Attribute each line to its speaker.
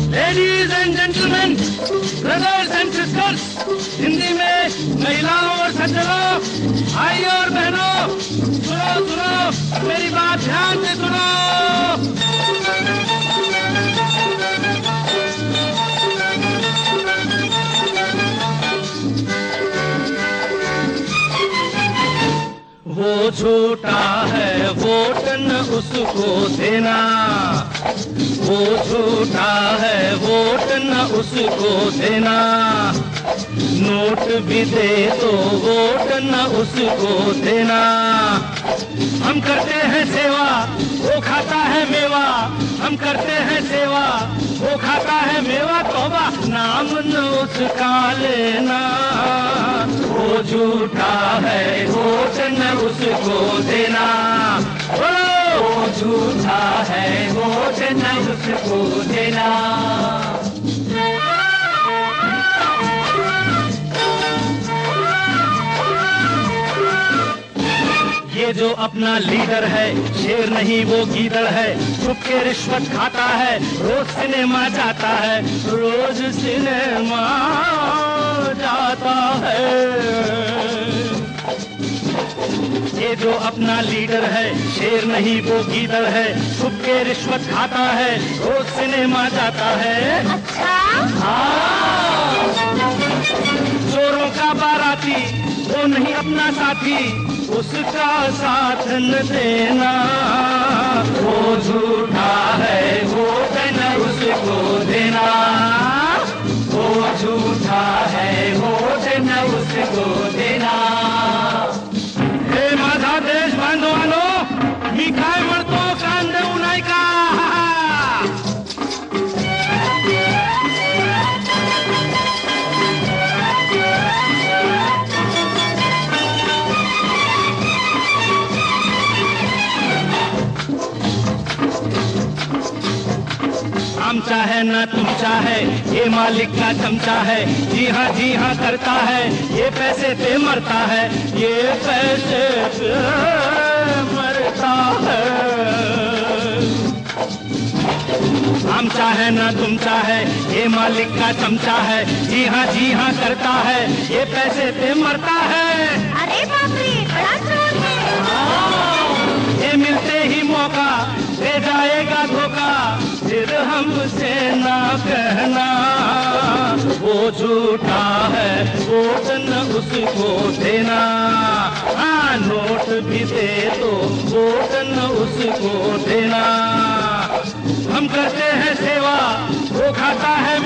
Speaker 1: Ladies and gentleman, brothers and sisters, Hindi में महिलाओं और सज्जनों, भाइयों और बहनों, सुनो सुनो, मेरी बात ध्यान से सुनो। वो झूठा है वोट न उसको देना, वो झूठा है वोट न उसको देना, नोट भी दे तो वोट न उसको देना। हम करते हैं सेवा, वो खाता है मेवा, हम करते हैं सेवा, वो खाता है मेवा, तौबा नाम न उसका लेना। वो झूठा है वोट न उसको देना, बोलो। वो झूठा है वोट न उसको देना। ये जो अपना लीडर है शेर नहीं वो गीदड़ है, छुप के रिश्वत खाता है, रोज सिनेमा जाता है, रोज सिनेमा जाता है। ये जो अपना लीडर है शेर नहीं वो गीदड़ है, छुप के रिश्वत खाता है, रोज सिनेमा जाता है।
Speaker 2: अच्छा?
Speaker 1: हाँ, चोरों का बाराती वो नहीं अपना साथी, उसका साथ न देना। वो झूठा है वोट न उसको देना, वो झूठा है वोट न उसको देना। हे माझा देश बांधवानो, मी काय म्हणतो कान देऊ नाही का? आमचा है ना तुमचा है, ये मालिक का चमचा है, जी हाँ करता है, ये पैसे पे मरता है, ये पैसे पे मरता है। आमचा है ना तुमचा है, ये मालिक का चमचा है, जी हाँ करता है, ये पैसे पे मरता है।
Speaker 2: अरे बाप रे, बड़ा चोर है।
Speaker 1: ये मिलते ही मौका दे जाएगा धोखा, फिर हमसे ना कहना। वो झूठा है वोट न उसको देना, हाँ नोट भी दे तो वोट न उसको देना। हम करते हैं सेवा, वो खाता है